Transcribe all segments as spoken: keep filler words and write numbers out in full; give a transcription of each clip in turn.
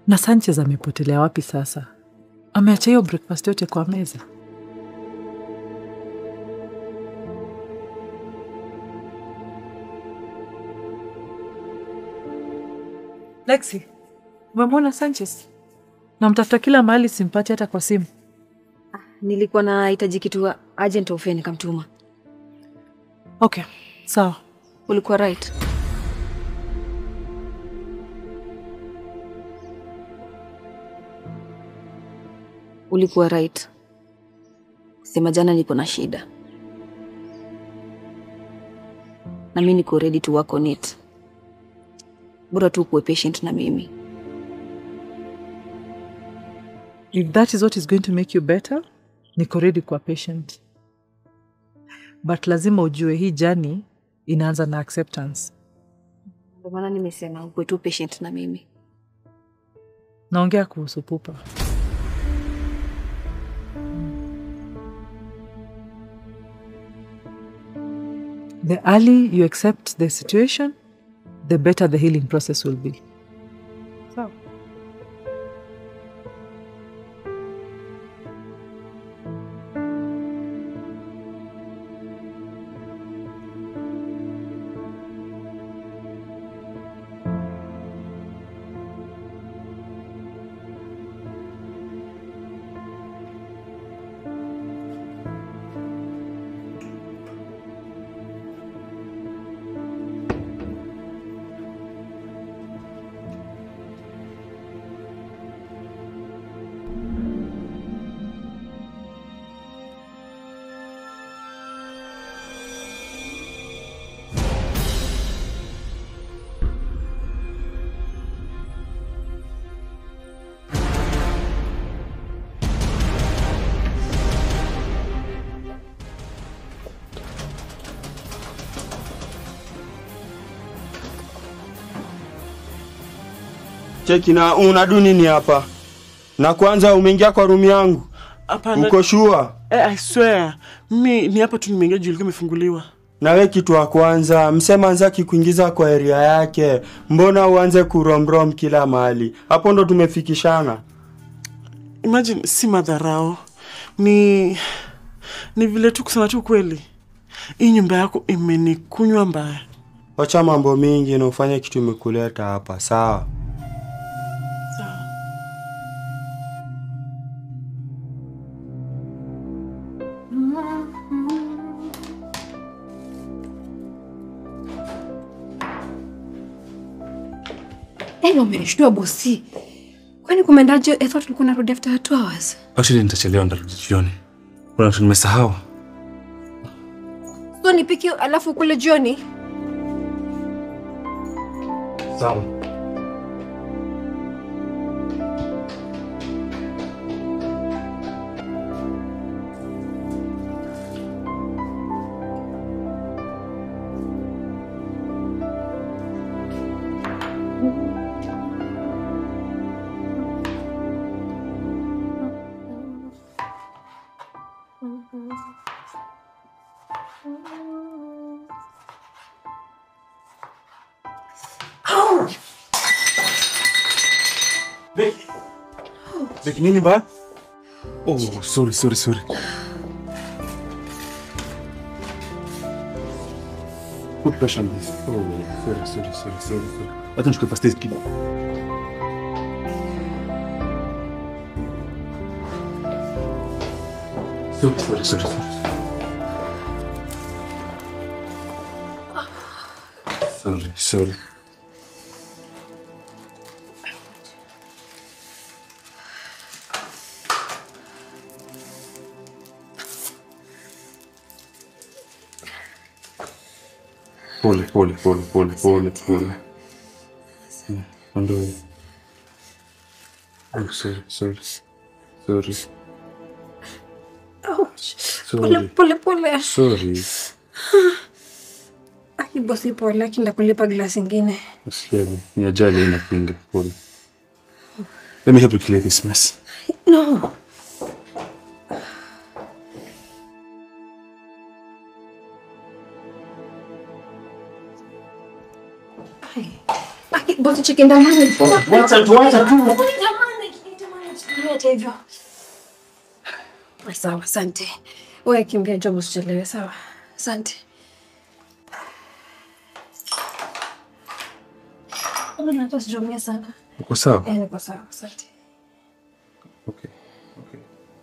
Na Sanchez amepotelea wapi sasa? Ameacha hiyo breakfast yote kwa meza. Lexi, umemwona Sanchez? Namtafuta kila mahali simpati hata kwa simu. Ah, nilikuwa nahitaji kitu agent ofeni nikamtuma. Okay, sawa. Ulikuwa right. Ulikuwa right. Sema jana niko na shida. Na mimi niko ready to work on it. Bora tu kuwe patient na mimi. If that is what is going to make you better, niko ready kuwa patient. But lazima ujue hii journey inaanza na acceptance. Ndio maana nimesema kuwe tu patient na mimi. Naongea kuhusu pupa. The early you accept the situation, the better the healing process will be. So. Cheki na unadu nini hapa? Na kwanza umeingia kwa room yangu. Hapana. Uko sure? Eh, I swear. Mimi ni hapa tu nimeingia juu ilikuwa imefunguliwa. Na wewe kitu wa kwanza, msema anza kuingiza kwa area yake. Mbona uanze kuromrom kila mahali? Hapo ndo tumefikishana. Imagine si madharao. Ni ni vile tu kusema tu kweli. Hii nyumba yako imenikunywa mbaya. Wacha mambo mingi na ufanye kitu imekuleta hapa, sawa? Hello, umenishtua bosi. Kwani kumendaje? I thought tulikuwa narudi after two hours. Actually nitachelewa ndarudi jioni. Kuna kitu nimesahau. So nipike alafu kule jioni? Sawa. Becky. Becky, nini ba? Oh, sorry, sorry, sorry. Put pressure on this. Oh, sorry, sorry, sorry, sorry, sorry. Acha nichukue first aid kit. Sorry, sorry, sorry, sorry. Sorry, sorry. Pole, pole, pole, pole, pole, pole. Ondoe. Oh, sorry, sorry. Sorry. Ouch. Sorry. Pole, pole, pole. Sorry. Aki bosi pole, lakini ndakulipa glasi ingine. Usikieni, ni ajali inakinga, pole. Let me help you clear this mess. No. Ay, Aki bosi chicken damani. Wacha tu, wacha tu. Damani, damani hivyo. Sawa, asante. Wewe kimbia njoo usichelewe, sawa? Asante. Mbona natosijumia sana? Uko sawa? Eh, niko sawa, asante. Okay. Okay.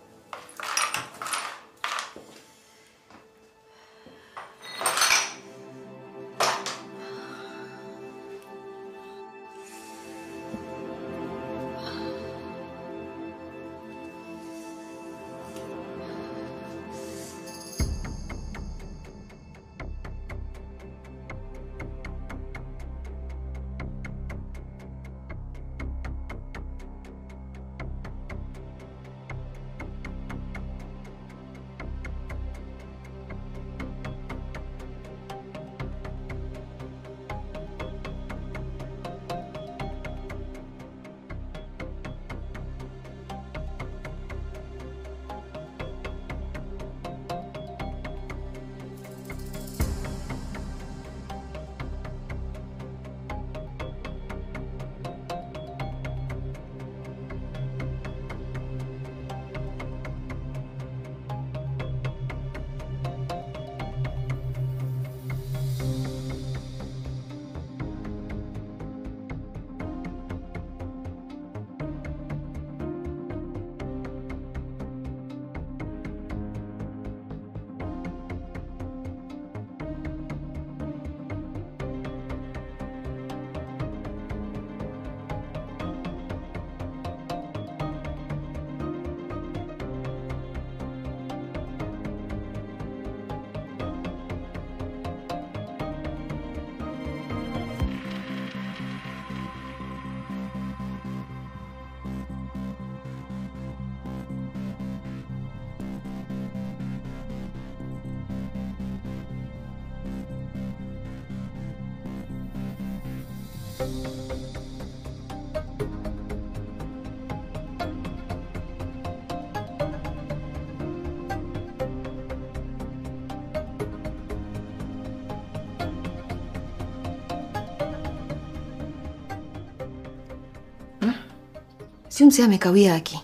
Si mzee amekawia Aki.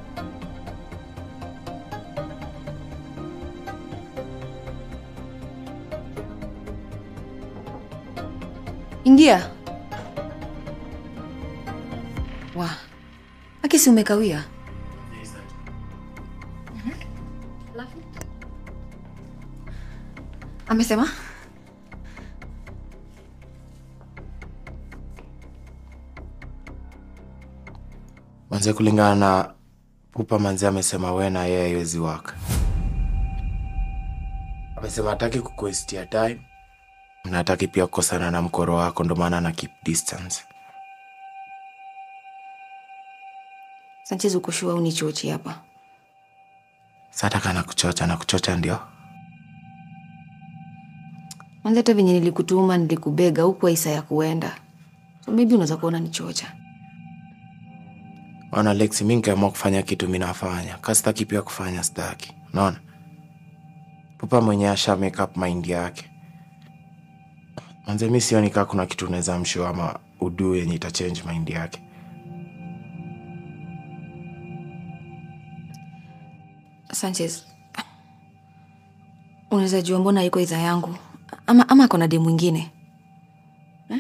Ingia. Wa. Aki si umekawia? Mhm. Alafu. Amesema? Manze kulingana na Pupa manze amesema wewe na yeye haiwezi waka. Amesema hataki kukuwestia time. Na hataki pia kukosana na mkoro wako, ndo maana na keep distance. Sanchez ukushua unichochi hapa. Sasa kana kuchocha na kuchocha ndio. Manze hata venye nilikutuma nilikubega huko isa ya kuenda. So maybe unaweza kuona nichocha. Wana Lexi mimi kama kufanya kitu mimi nafanya. Kasitaki pia kufanya sitaki. Unaona? Pupa mwenye asha make up mind yake. Manze mimi sioni kama kuna kitu unaweza mshow ama udu yenye ita change mind yake. Sanchez. Unaweza jua mbona yuko idha yangu? Ama ama kuna demu mwingine? Eh?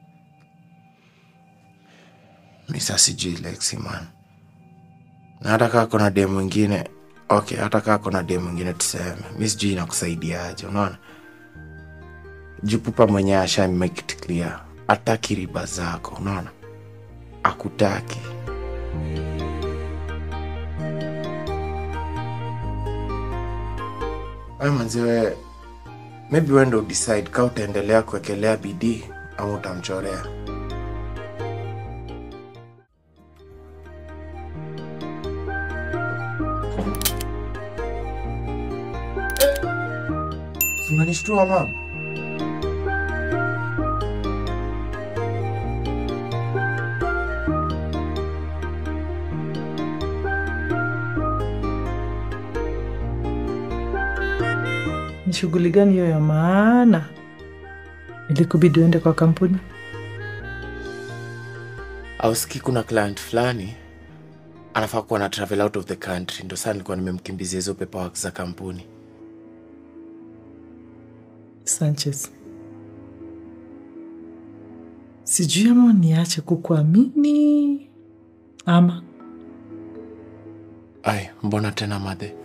Mimi sasa sijui Lexi man. Na hata kama kuna demu mwingine, okay, hata kama kuna demu mwingine tuseme. Mimi sijui inakusaidia aje, unaona? Jupupa mwenye asha make it clear. Ataki riba zako, unaona? Akutaki. Ay manziwe, maybe when do decide kama utaendelea kuwekelea bidii au utamchorea. Unanishtua mama? Ni shughuli gani hiyo ya maana ilikubidi uende kwa kampuni? Au siki kuna client fulani anafaa kuwa na travel out of the country, ndo sana nilikuwa nimemkimbizia hizo paperwork za kampuni. Sanchez, sijui ama niache kukuamini ama. Ai, mbona tena Madhe?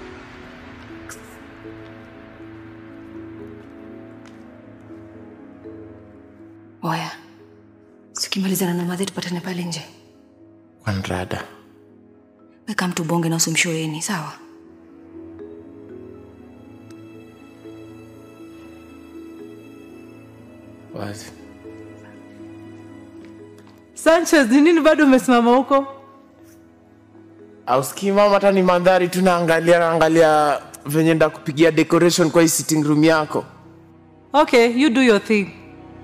Oya, sikimalizana na Madhe tupatane pale nje. Kwa nrada. Weka mtu bonge na usimshoeni, sawa? Wazi. Sanchez, ni nini bado umesimama huko? Au siki mama, hata ni mandhari tunaangalia naangalia venye nda kupigia decoration kwa hii sitting room yako. Okay, you do your thing.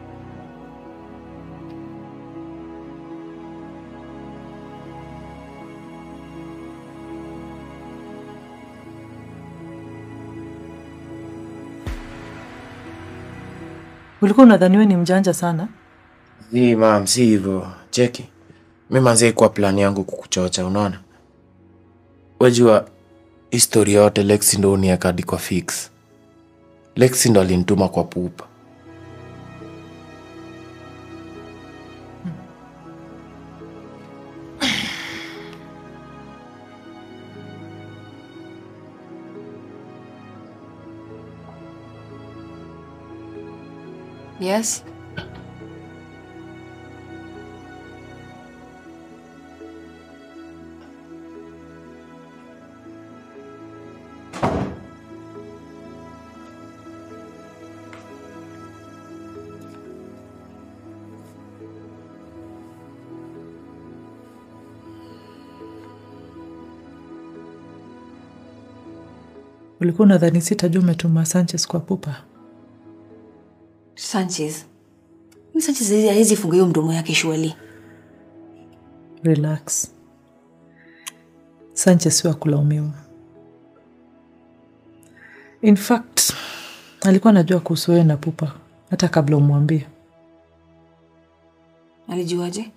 Ulikuwa unadhaniwa ni mjanja sana? Si mam, si hivyo. Cheki. Mimi manze kwa plan yangu kukuchocha, unaona? Wajua history yote Lexi ndo ni akadi kwa fix. Lexi ndo alinituma kwa Pupa. Yes. Ulikuwa unadhani sitajua umetuma Sanchez kwa Pupa? Sanchez. Ni Sanchez hizi funga hiyo mdomo yake shwali. Relax. Sanchez wa kulaumiwa. In fact, alikuwa anajua kuhusu wewe na Pupa hata kabla umwambie. Alijuaje?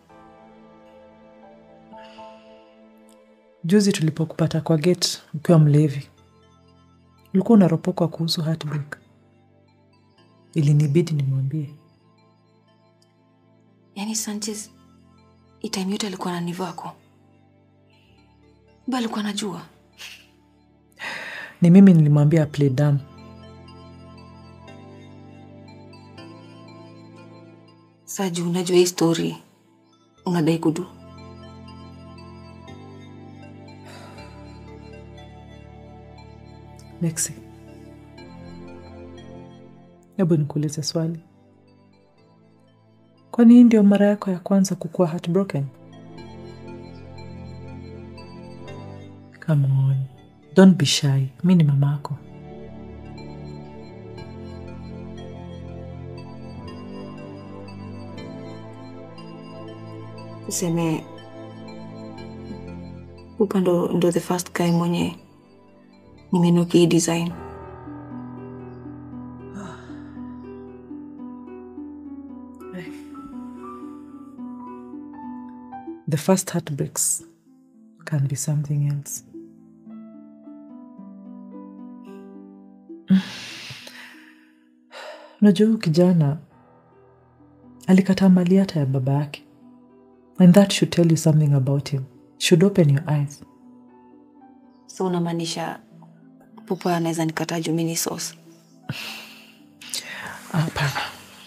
Juzi tulipokupata kwa gate ukiwa mlevi, ulikuwa unaropokwa kuhusu heartbreak. Ilinibidi nimwambie. Yaani Sanchez itime yote alikuwa ananivako. Bali alikuwa anajua. Ni mimi nilimwambia play dumb. Saju, unajua hii story unadai kudu. Lexi, hebu nikuulize swali. Kwani hii ndio mara yako ya kwanza kukuwa heartbroken? Come on, don't be shy. Mimi ni mama yako. Tuseme Pupa ndo, ndo the first guy mwenye nimenoki hii design. The first heartbreaks can be something else. Unajua kijana alikataa mali hata ya baba yake. And that should tell you something about him. Should open your eyes. So unamaanisha Pupa anaweza nikataa juu mimi ni sauce? Hapana.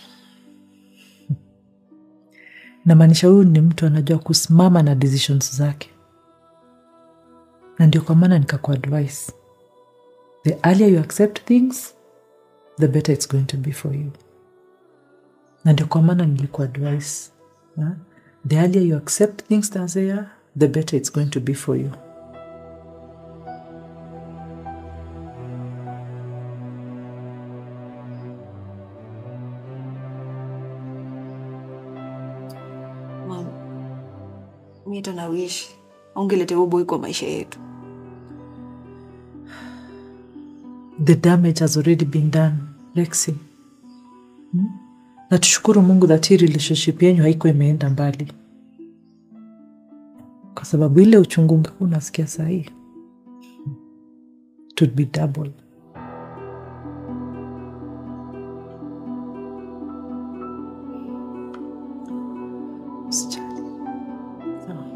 Namaanisha huyu ni mtu anajua kusimama na decisions zake. Na ndio kwa maana nikakuadvise. The earlier you accept things, the better it's going to be for you. Na ndio kwa maana nilikuadvise. Yeah? The earlier you accept things, Tanzania, the better it's going to be for you. Mom, mimi hata na wish ungelete huyo boy kwa maisha yetu. The damage has already been done, Lexi. Hmm? Na tushukuru Mungu that hii relationship yenu haiko imeenda mbali. Kwa sababu ile uchungu ungekuwa unasikia saa hii, it would be double. Usijali. Sawa.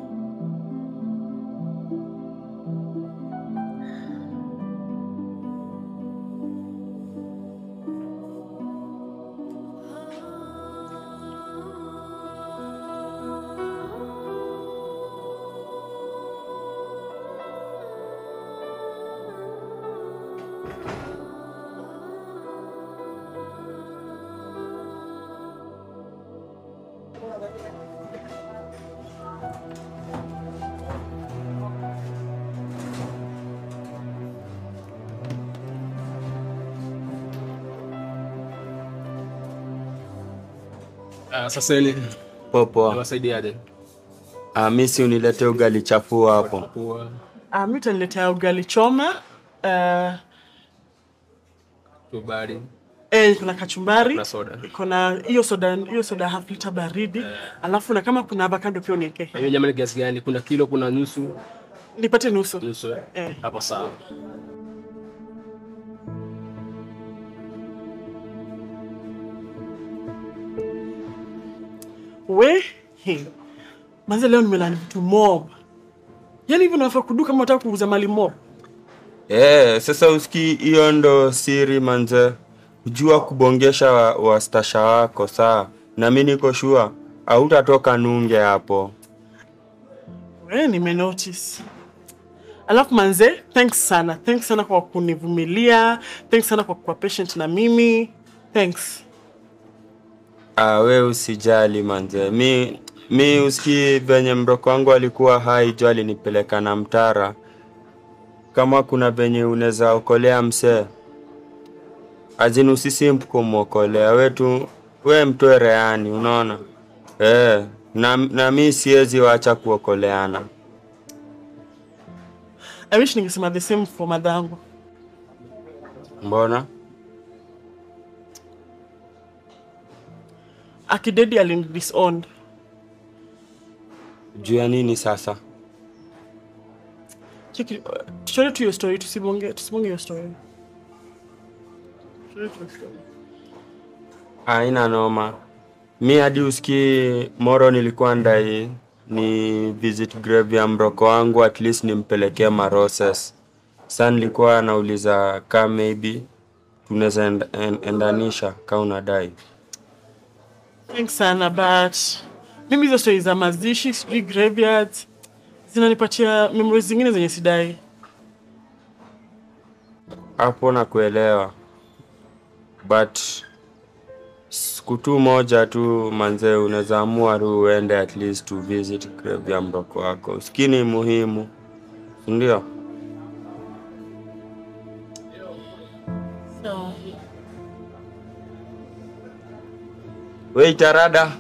Ah, sasa ni Popo. nawasaidiaje? Ah, mimi si unilete ugali chafu hapo. Kwa Ah, mimi utaniletea ugali choma. Uh, tubali eh, kuna kachumbari. na soda. Kuna hiyo soda, hiyo soda half liter baridi. Alafu na kama kuna avocado pia uniwekee. Hiyo nyama ni kiasi gani? Kuna kilo, kuna nusu? Nipate nusu. Nusu. eh? Eh. Hapo sawa. We, he. Manze leo nimelani vitu mob. Yaani hivyo unafaa kuduka kama unataka kuuza mali mob. Eh, sasa usiki hiyo ndo siri manze. Ujua kubongesha wa, wa stasha wako saa. Na mimi niko sure hautatoka nunge hapo. We, nimenotice. Alafu manze, thanks sana. Thanks sana kwa kunivumilia. Thanks sana kwa kuwa patient na mimi. Thanks. Ah, we usijali manze. Mi mi usiki venye mroko wangu alikuwa hai jua alinipeleka na mtara. Kama kuna venye unaweza okolea msee. Azinu sisi mkumwokolea wetu we mtoe reani, unaona? Eh, na na mimi siwezi waacha kuokoleana. I wish ningesema the same for madhangu. Mbona? Akidedi alinidisowned. Juu ya nini sasa? Cheki, tuchore tu hiyo story, tusibonge, tusibonge hiyo story. Tuchore tu hiyo story. Haina noma. Mi hadi usiki moro nilikuwa ndai ni visit grave ya mroko wangu, at least nimpelekea maroses. Sasa nilikuwa nauliza kama maybe tunaweza end, end, endanisha kama unadai. Thanks sana, but mimi hizo stories za mazishi, sijui graveyards, zinanipatia memories zingine zenye sidai. Hapo na kuelewa. But siku tu moja tu manze unaweza amua tu uende at least to visit grave ya mroko wako. Usikini muhimu. Ndio? So, Wait, Arada.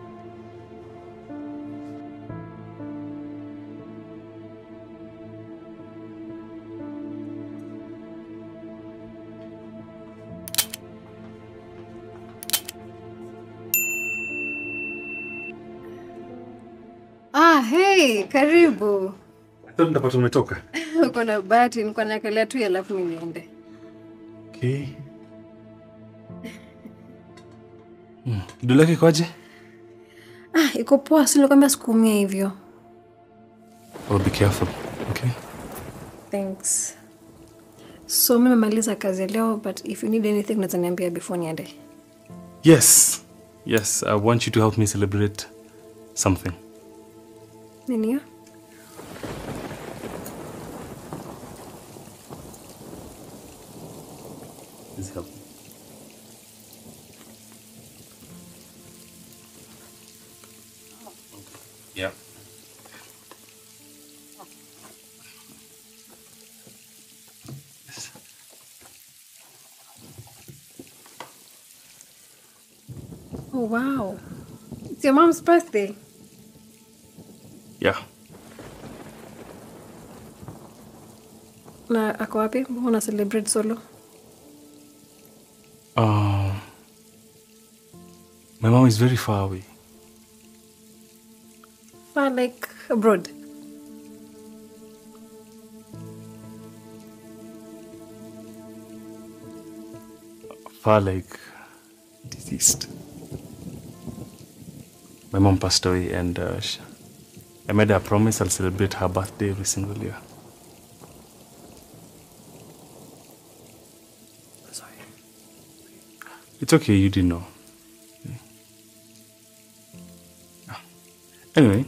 Ah, hey, karibu. Sasa nitapata umetoka. Uko na bahati, nilikuwa nakelea tu alafu niende. Okay. Hmm. Kidole yake kwaje? Ah, iko poa, si nilikwambia sikuumia hivyo. Oh, be careful. Okay. Thanks. So mimi nimemaliza kazi leo, but if you need anything unaweza niambia before niende. Yes. Yes, I want you to help me celebrate something. Nini hiyo? Please help me. Yeah. Oh, wow. It's your mom's birthday. Yeah. Na ako wapi? Mbona una celebrate solo? Uh, my mom is very far away. Far like abroad. far like deceased. My mom passed away, and uh, she, I made her a promise I'll celebrate her birthday every single year. Sorry. It's okay, you didn't know. Anyway.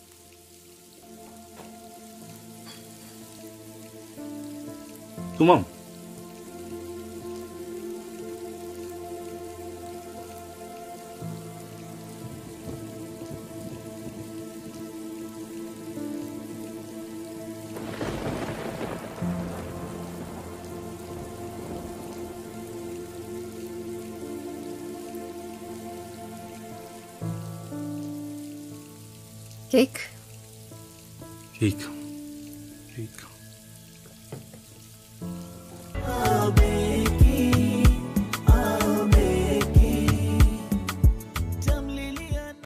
To mom. Cake? Cake. Cake.